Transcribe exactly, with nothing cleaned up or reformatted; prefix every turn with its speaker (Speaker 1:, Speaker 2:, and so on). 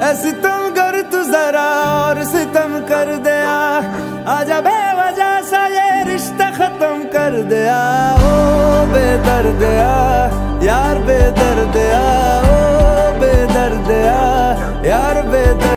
Speaker 1: सितम कर तू जरा और सितम कर दिया, आजा बेवजह सा ये रिश्ता खत्म कर दिया। ओ बेदर्दिया यार बेदर्द